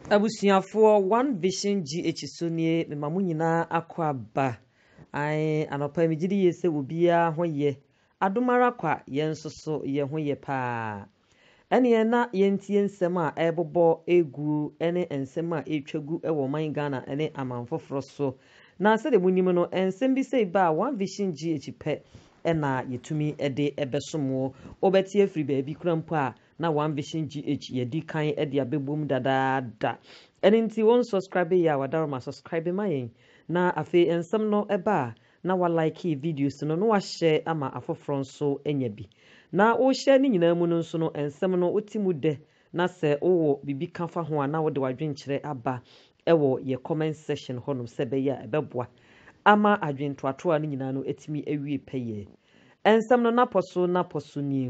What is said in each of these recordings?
Abusuafoɔ One Vision GH so nie mema mo nyinaa akɔ aba. Ai anɔpa me gidi ye sɛ obiara ho yɛ. Adomara kwa yɛn nso so yɛ ho yɛ paa. Ɛne na yɛntie nsɛm a ɛbobɔ egu ɛne nsɛm a etwa gu ɛwɔ man Ghana ɛne aman foforɔ so. Na sɛ de munim no nsɛm bi sɛ ba One Vision GH pɛ ɛna yɛtumi ɛde ɛbɛsomo. Obɛtie afiri baabi kura mpo a na One Vision GH yɛdi kan ɛde abɛbom dadaada. Ɛne nti wɔn subscribe yɛ a wadaroma subscribe ma yɛn. Na afei nsɛm no ɛba a na wa like videos no na wahyɛ ama afoforɔ nso anya bi. Na wohyɛ ne nyinaa mu no nso no nsɛm no woti mu dɛ na sɛ wowɔ bibi ka fa ho a na wode wadwenkyerɛ aba ɛwɔ yɛ comment section hɔnom sɛ bɛyɛ a ɛbɛboa ama adwentoatoa no nyinaa no ɛtumi awie pɛyɛ. Nsɛm no napɔ so ni.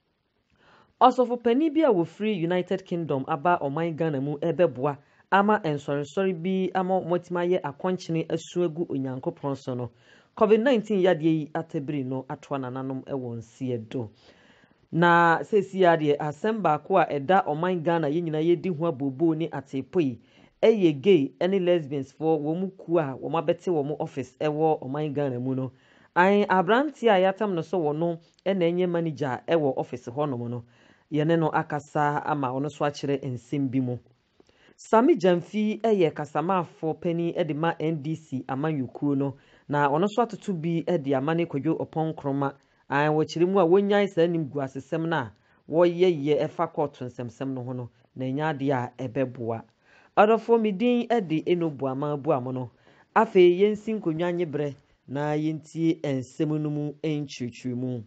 Ɔsɔfo panin bi a wɔfiri United Kingdom aba ɔman Ghana mu ɛbɛboa ama nsɔresɔre bi ama mɔtima yɛ akɔnkyene asu agu Onyankopɔn so no. COVID-19 yadeɛ yi atabiri no atoa nananom ɛwɔ nseɛ do. Na sesi yadeɛ asɛm baako a ɛda ɔman Ghana yɛ nyinaa yɛdi ho abobo ne atepo yi ɛyɛ gay ɛne lesbians for wɔn mu ku a wɔn abɛte wɔn office ɛwɔ ɔman Ghana mu no. Aberanteɛ a yɛatam no so wɔ no ɛna ɛnyɛ manager ɛwɔ office hɔnom no. Yɛne no akasa ama ɔno so akyerɛ nsɛm bi mu. Sami Jamfi ɛyɛ kasamaafo panin ɛde ma NDC amanyɔkuo no na ɔno so atoto bi ɛde ama ne Kwadwo Ɔpɔnkrɔma wɔkyerɛ mu a wonyae saa nim gu asesɛm no a wɔyɛ ɛfa kɔɔto nsɛmsɛm no ho no na ɛnya adeɛ a ɛbɛboa. Ɔdɔfoɔ me din ɛde enobu ama bu amo no afei yɛnsi nkonnwa nyebrɛ na yɛntie nsɛm no mu nkyerɛkyerɛmu.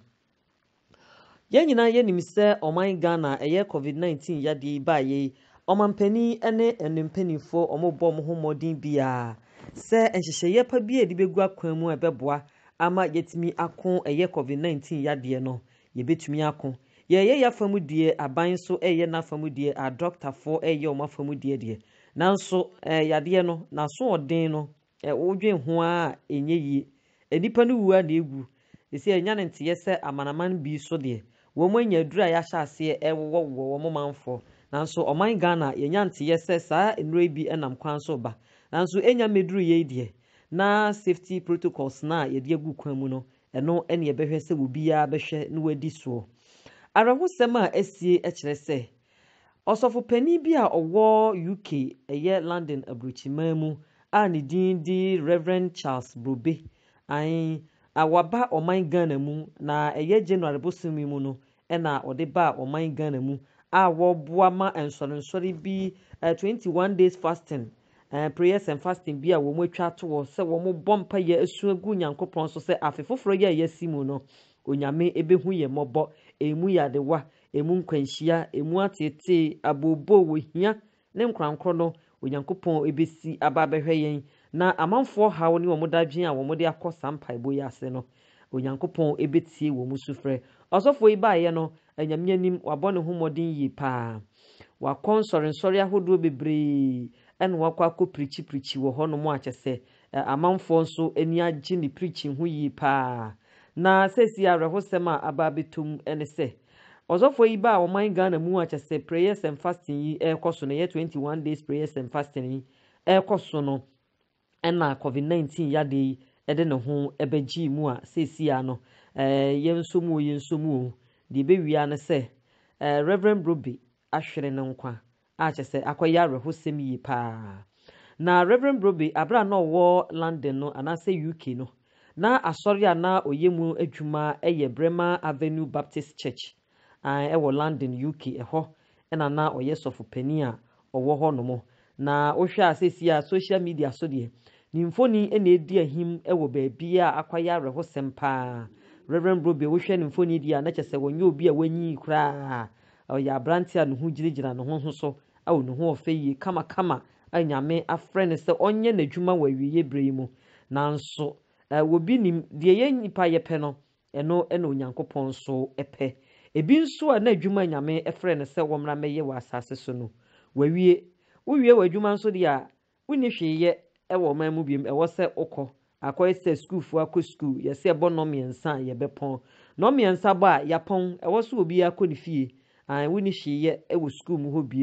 Yɛn nyinaa yɛnim sɛ ɔman Ghana ɛyɛ COVID-19 yadeɛ baayɛ ɔmampanin ne mpanimfoɔ ɔmobɔ mo ho mmɔden biara sɛ nhyehyɛeɛ pa bi a yɛde bɛgu akwan mu a ɛbɛboa ama yɛtumi ako ɛyɛ COVID-19 yadeɛ no yɛbɛtumi ako. Yɛyɛ yɛafa mu deɛ aban so ɛyɛ n'afa mu deɛ adɔktafoɔ ɛyɛ ɔmo afa mu deɛ nanso yadeɛ no n'aso ɔden no wodwen ho a ɛnyɛ yie. Nipa no wu a na egu ɛsɛ ɛnya ne nteɛ sɛ amanaman bi so deɛ wɔn anya aduru a yɛahyɛ aseɛ ɛwɔ wɔn manfoɔ. Nanso ɔman Ghana yɛnya nteɛ sɛ saa nnuro bi ɛnam kwan so ba. Nanso enya meduru yɛ deɛ na safety protocols na yɛde agu kwan mu no ɛno ɛne yɛbɛhwɛ sɛ obiara bɛhwɛ na wadi soɔ. Arahosɛm a asie ɛkyerɛ sɛ ɔsɔfo panin bi a ɔwɔ UK ɛyɛ London aburukyiman mu a ne din di Reverend Charles Brobe awaba ɔman Ghana mu na ɛyɛ January bosom mu no ɛna ɔde ba ɔman Ghana mu a wɔboa ma nsɔrensɔre bi 21 days fasting prayers and fasting bi a wɔn atwa to wɔ sɛ wɔn bɔ mpaeɛ asu agu Nyankopɔn so sɛ afe foforɔ yɛ a yɛasi mu no onyame ebehu yɛ mmɔbɔ emu yadewa emu nkwanhyia emu atete abobo wɔ hia ne nkrankorɔ no Onyankopɔn ebesi aba abɛhwɛ yɛn na amanfoɔ haw ne wɔn dadwen a wɔn de akɔ saa mpaebɔ yi ase no Onyankopɔn ebetie wɔn sufrɛ. Ɔsɔfo yi baayɛ no anyame anim wabɔ ne ho mmɔden yie paa. Wakɔ nsɔrensɔre ahodoɔ bebree ɛna wakɔ akɔ pirikyi wɔ hɔnom a kyɛ sɛ amanfoɔ nso ani agye ne pirikyi ho yie paa. Na sɛsi arɛhosɛm a aba abɛtom ɛne sɛ ɔsɔfo yi ba a ɔman Ghana mu a kyɛ sɛ prayers and fasting yi ɛkɔ so no yɛ 21 days prayers and fasting yi ɛkɔ so no ɛna COVID-19 yade yi ɛde ne ho ɛbɛgye mu a sɛsi a no yɛn nso mu deɛ bɛwia no sɛ Reverend Brobe ahwere ne nkwa a kyɛ sɛ akɔyɛ arɛhosɛm yie paa. Na Reverend Brobe abra na ɔwɔ London no anaasɛ UK no na asɔre a na ɔyɛ mu adwuma ɛyɛ Bremer Avenue Baptist Church ɛwɔ London UK ɛhɔ ɛna na ɔyɛ sɔfo panin a ɔwɔ hɔ nom. Na wohwɛ a sɛsi a social media so deɛ ne mfoni ɛna edi ahim ɛwɔ baabi a akɔyɛ arɛhosɛm paa. Reverend Brobe wohwɛ ne mfoni di a na kyɛ sɛ wɔnyɛ obi a wanyi koraa ɔyɛ abrante a ne ho gyinagyina ne ho so a ne ho ɔfɛ yie kama anyame afrɛ ne sɛ ɔnyɛ n'adwuma wɔ awieye bere mu. Nanso wobi nim deɛ yɛn nipa yɛpɛ no ɛno ɛna Onyankopɔn so ɛpɛ. Ebi nso a na adwuma nyame ɛfrɛ ne sɛ wɔmmra mɛyɛ wɔ asase so no wowie wɔ adwuma nso deɛ a wonni hwee yɛ ɛwɔ man mu biem ɛwɔ sɛ okɔ akɔyɛ sɛ schoolfoɔ akɔ school yɛsɛ ɛbɔ nɔmmiɛnsa a yɛbɛpɔn nɔmmiɛnsa bɔ a yɛapɔn ɛwɔ so obi akɔ ne fie wonni hwee yɛ ɛwɔ school mu hɔ biem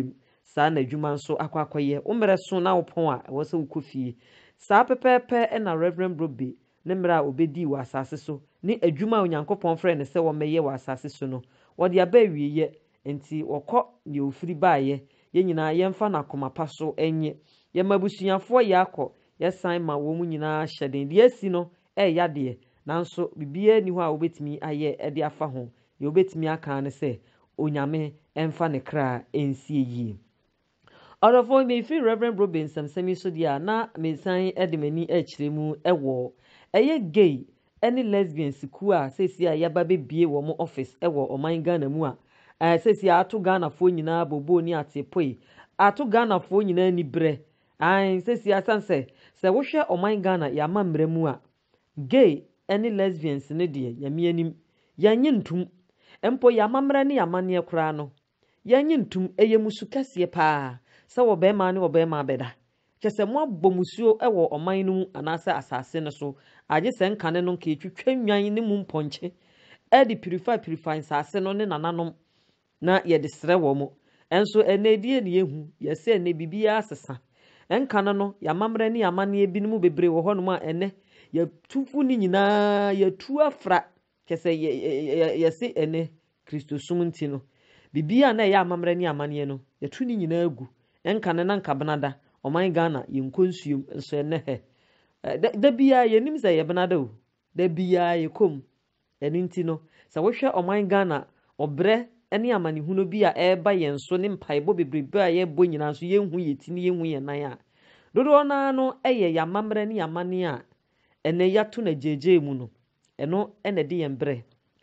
saa na adwuma nso akwakoye umere so na wopon a wo se ukofie saa pepepe na Reverend Brobe ne mra obedi wa asase so ni adwuma onyankopon frɛ ne sɛ wo meye wa asase so no wo de aba wieye enti wokɔ ne ofiri baaye ye nyina yemfa na koma pa so enye ye mabusuafo ye akɔ ye san ma wo mu nyina hyeden de asi no yade nanso bibie ni ho a obetimi aye de afa ho ye obetimi aka ne sɛ onyame emfa ne kra ensie yi Orofo me fi Reverend Brobe nsɛmsɛm so dia na me san de mani akyire mu ɛwɔ ɛyɛ gay any lesbians ku a sesi a yaba bebie wo mo office ɛwɔ oman Ghana mu a sesi ato Ghana fo nyina bobo ni atepoi ato Ghana fo nyina ni bre sesi asanse se wo hwɛ oman Ghana ya mamra mu a gay any lesbians ne de yame anim yanye ntum empo ya mamra ne ya mane kura no yanye ntum eye musu kase paa sɛ wo bɛma ne wo bɛma bɛda kyɛ sɛ mo abomusuo ɛwɔ ɔman no mu anaasɛ asase no so agye sɛ nkane no nka etwitwa nwan ne mu mpɔnkye ɛde purify asase no ne nananom na yɛde srɛ wɔ mo ɛnso ɛnɛdie ne yehu yɛsɛ ɛnɛ bibia asesa nkane no yamamrɛ ne yamane bi no mu bebre wɔ hɔ no a ɛnɛ yɛtufu ne nyinaa yɛtu afra kyɛ sɛ yɛse ɛnɛ kristosum nti no bibia na ɛyɛ amamrɛ ne yamane no yɛtu ne nyinaa gu enkane na nkabenada oman Ghana yenkonsuum nso ene he da bia yenim sɛ yebenada o da bia yekom eno nti no sɛ wohwɛ oman Ghana obre ene amanehuno bi a eba yenso ne mpaebo bebrebe a yebo nyina so yenhu yeti ne yenhu yenan a dodo na no eye yamamre ne yamane a ene yato na jeje mu no eno ene de yembre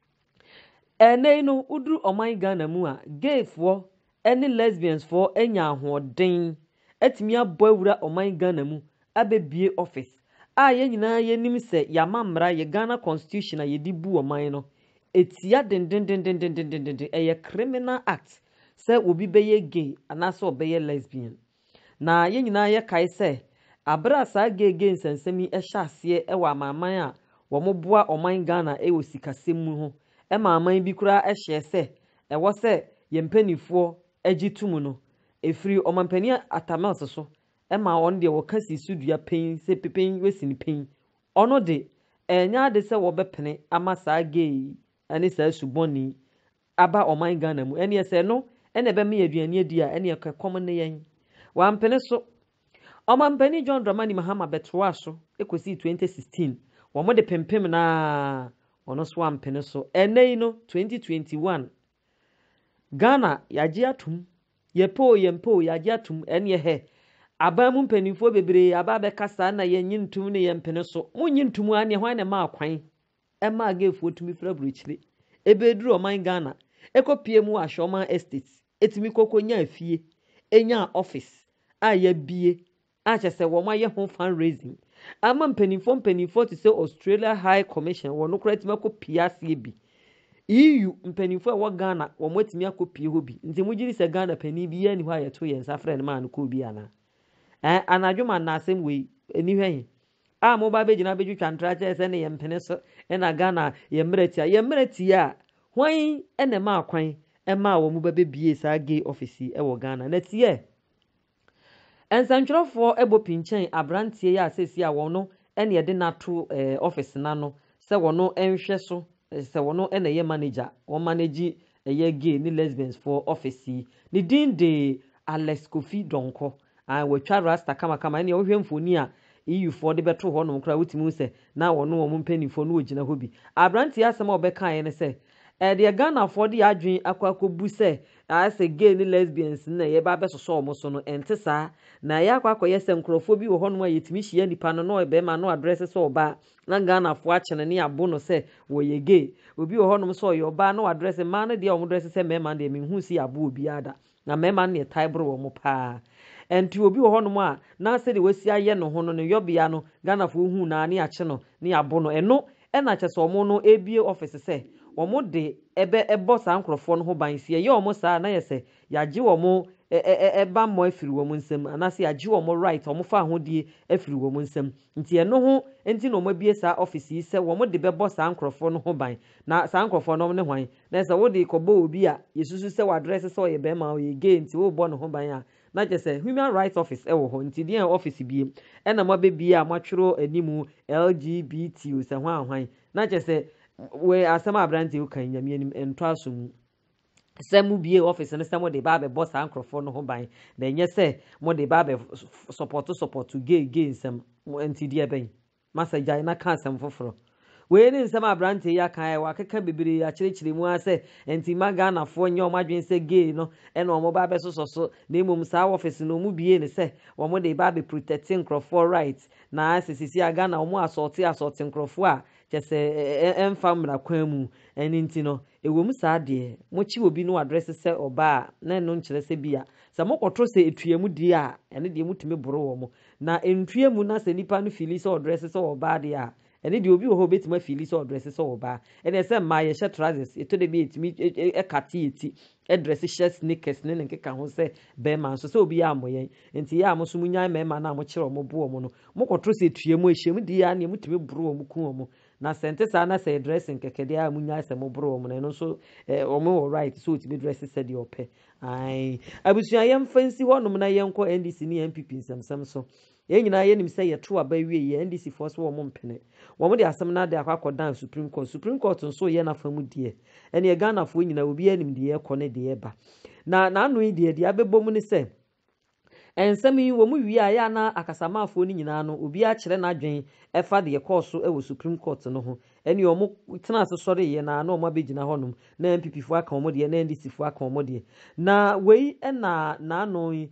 ene no udru oman Ghana mu a gayfo any lesbians for enya ahoden atimi abɔ awura oman Ghana mu abebie office a ye nyina ye nim se yamamra ye Ghana constitution a ye di bu oman no etia den eye criminal act se obi beye gay anaso obeye lesbian na ye nyina ye kai se abra sa gay nsensemi ehya ase e wa amaman a wo moboa oman Ghana e osikasem mu ho e maaman bi kura ehye se e wo se ye mpanifo agitum no efiri omampani atamas so ema on de wokasi sudua pen se pepen wesini pen ono de enya de se wobepene ama saa gay ani saa suboni aba oman Ghana mu ene se no ene be me aduane adi a ene ekokom ne yen wampene so omampani John Dramani Mahama betwa so ekosi 2016 wo mo de pempem na ono so wampene so ene no 2021 Ghana yaji atum yempo yaji atum enye he abamu mpanifo bebre aba be kasa na yenyintum ne yempene so munyintum ane ho ane ma akwan e ma agefo tumi fra bruchire ebeduru oman Ghana ekopie mu ahwoma estate etimi kokonya afie enya office a ya bie a chese wo ma ye ho fundraising ama mpanifo to say Australia High Commission wo no kra tima kopia se bi EU mpanifo a wo Ghana wo matimi akopie ho bi nti mugiri se Ghana pani bi ya ni ho ayeto ye nsa frɛ ne ma no ko bi ana anadwuma na asem we eni hwen a mo ba begina bedwitwa ntrache se ne yempene so na Ghana ye mmerati a hwan ene ma akwan e ma wo mu ba bebie sa gay office e wo Ghana na tie ensantwerofo ebo pinchen abrantie ya asesi a wo no ene ye de nato office na no se wo no enhwe so se wono ena ye manager o manage ye gay ni lesbians for office ni din de Alex Kofi Donko watwa rasta kama ene wo hwemfoni a EU for de beto ho no kra wutimu se na wono wo mpanifo no ogina ho bi abranti asem obeka ye ne se de Ghana for de adwen akwakobu se ase gay ni lesbians na ye ba besoso omo so no ente saa na ya akwakoye se nkrofo bi wo ho no yetimi hia nipa no no be ma no address so oba na Ghana fo achene ne abo no se wo ye gay obi wo ho no so ye oba no address ma no de omo dress se mema de menhu si abo obi ada na mema ne taibro wo mo pa enti obi wo ho no a na se de wasi aye no ho no ne yobia no Ghana fo hu na ne ache no ne abo no eno na che so omo no ebie office se omo de ebe ebo sa nkrofo no ho ban sie ye omo sa na ye se yaje omo eba mo afiri wo mu nsam anase agye wo mo right wo mo fa ahodie afiri wo mu nsam nti eno ho enti no mabie sa office yi se wo mo de bebo sa ankrofo no ho ban na sa ankrofo no ne hwan na se wo de kobo obi a yesusu se wa address se wo ye be ma wo ye gay nti wo bo no ho ban a na je se human rights office wo ho nti de office bie ena mo be bie a mo twero animu LGBT o se hwan na je se we asema abrante o kan nyame anim ento asom semu bie office no semu de ba be boss ankrofo no ho ban na enye se mo de ba be support gay nsem enti de ben message na kan sem foforo we ni nsem abrante ya kan wa keka bebere ya kirekire mu ase enti maga na fo nye o madwen se gay no e na o mo ba be so na emom sa office no mu bie ne se wo mo de ba be protecting crofo rights na asisi aga na o mo assault crofo a kese emfa mra kwan mu eni nti no ewom saa de mo chi obi no address se oba na no nkire se bia se mo kotro se etuamu di a ene de mutumi boro wo mo na entuamu na se nipa no fili se address se oba de a ene de obi wo ho betima fili se address se oba ene se ma ye she trousers eto de bi etimi ekati eti address she sneakers ne nkeka ho se be man so se obi ya amoyen enti ya mo so munyan mema na mo kire mo bo mo no mo kotro se etuamu ehyem di a ne mutumi boro wo mo ku wo mo na sente sa na say dressing kekede a munya se mo bro mo no so omo right so to be dress said your pe ai abusua yem fancy honom na yenko NDC ni MPP nsam so ye nyina ye nim say ye to aba wie ye NDC force wo mo mpene wo mo de asem na de akwakodan Supreme Court nso ye na famu die ene ye Ghana fo nyina obi anim de ye kone de ye ba na anu yi de abebom ni say ensem yi wo mu wi a ya na akasamafo ni nyina no obi a kire na adwen efa de course e wo Supreme Court no ho eni o mu tena asosore ye na o ma begina honom na MPP fo aka omo de na NDC fo aka omo de na wei na ano yi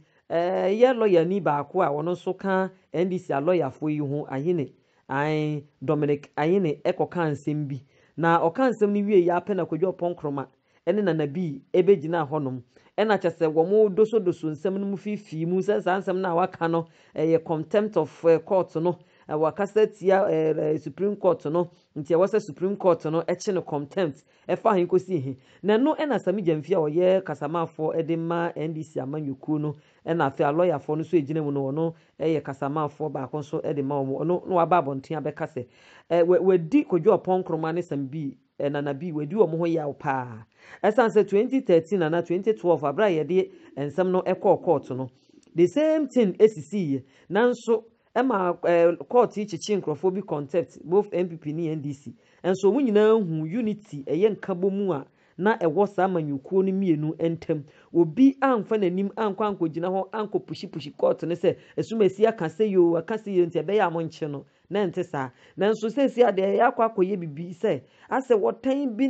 ye lawyer ni ba ko a wono so ka NDC a lawyer fo yi ho ahine ai Dominic ahine ekoka nsem bi na oka nsem ni wie ya pe na kwadwo ponkroma ene na nabi ebegina honom ena chese wo mo doso nsem no mu fifi mu se sansem na waka no ye contempt of court no wakasa tia Supreme Court no ntia wasa Supreme Court no eche no contempt fa hin kosi hi na no ena sami jamfia wo ye kasamafo edema NDC amanyuku no ena afia lawyer fo no so ejina mu no no ye kasamafo ba kon so edema wo no waba abonten abeka se we di kodwo ponkroma ne sambi na nabi wedi wo mo ho ya pa esanse 2013 na 2012 abra ye de ensem no court no the same thing esisi nanso ema court chichi nkrofo bi concept both MPP ni NDC enso mu nyina hu unity eye nkabo mu a na ewo sa manyukuo no mienu entem obi amfa nanim ankwa ankogina ho anko pushi court ne se esumasi aka se yo aka se yo ntia be ya mo nche no na ente sa nanso sesi ade yakwa akoye bibi se ase wotan bi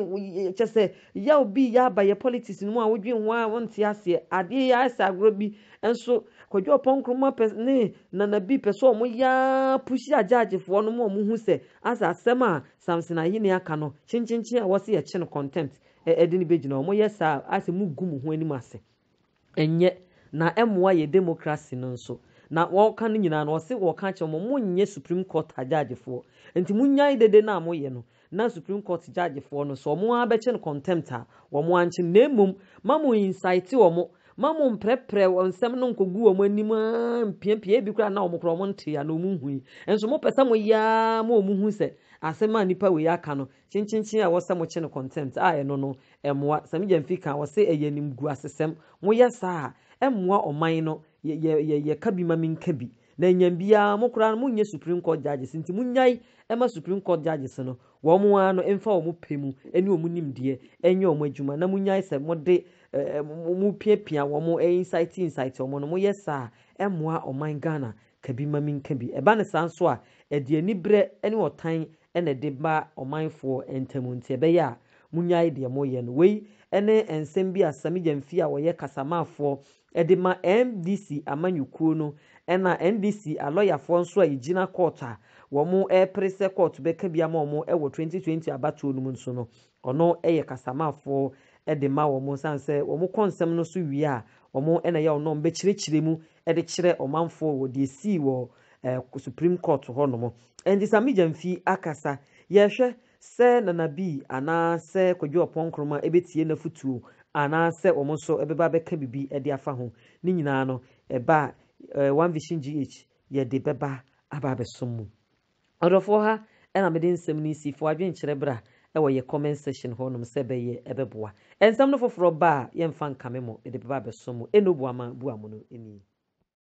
ne chese ya obi ya ba ye politics no a wodwen ho a wonte ase ade ya ase agro bi enso kwadwo ponkroma ne na bi peso mo ya pushi ajagefo no mo hu se asa asema Samson ayini aka no chinchinchi a wose ye no contempt edini begina mo yesa ase mu gum ho anim ase enye na emwa ye democracy no nso na wo kan nyina na wose wo kan che mo nye Supreme Court ajagefo enti munyai dede na mo ye no na Supreme Court judgefo no so mo abeche no contempt a wo mo anche na emum mamu incite wo mo mamu mprepre wonsem no nkogu wo mo anim mpiempie bi kura na wo mo kro mo nte ya na omu hui enso mo pesa mo ya mo omu hu se asema nipa we aka no chinchin a wose mo che no contempt a eno no emwa samija mfika wose eyanim gu asesem mo yesa emwa oman no ye kabi mamin kabi na nyambia mo kura mo nye Supreme Court judges nti munyai ema Supreme Court judges no wo mo ano emfa wo mo pemu eni wo nimde enye wo adwuma na munyai se mo de mu piapia wo mo incite wo no mo yesa emwa oman Ghana kabi mamin kabi eba ne sanso a edi anibre eni otan ene de ba omanfo entamunti ebe ya munyai de mo ye no wei ene ensem bi asami jamfi a wo ye kasamafo ede ma MDC amanyukuo no ena NDC a lawyer fo nso a igina court a wo mo prese court be ka bia ma wo e wo 2020 abatuo no nso no ono eye kasamafo ede ma wo mo sanse wo mo konsem no so wi a wo mo ena ye ono be kirekire mu ede kire omanfo wo de si wo Supreme Court ho no mo endi sami jamfi akasa ye hwe se na nabi ana se kwadwo ponkroma ebetie na futuo anaasɛ wɔn nso ɛbɛba bɛka bibi ɛde afa ho ne nyinaa no ɛba One Vision GH yɛde bɛba aba abɛsom mu ɔdɔfoɔ ha ɛna mede nsɛm no si fo adwenkyerɛ bra ɛwɔ yɛ comment section hɔ nom sɛ bɛyɛ ɛbɛboa nsɛm no foforɔ ba a yɛmfa nkame mo ɛde bɛba abɛsom mu ɛno bu ama bu amono ɛni